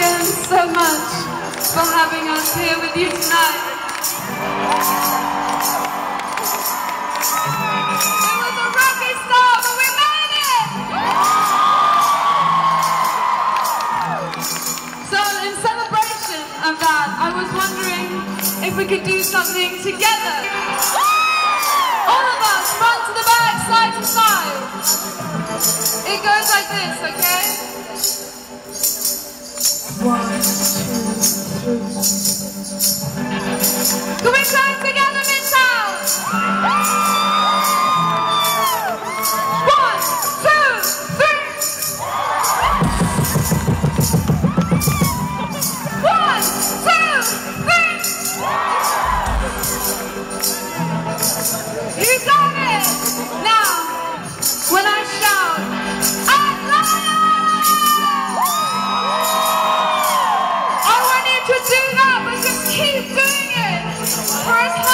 again so much for having us here with you tonight. It was a rocky start, but we made it! So in celebration of that, I was wondering if we could do something together. All of us, front to the back, side to side. It goes like this, okay? 1, 2, 3. Can we clap together, Midtown? 1, 2, 3. 1, 2, 3. You got it! Now, when I shout, I want you to do that, but just keep doing it for as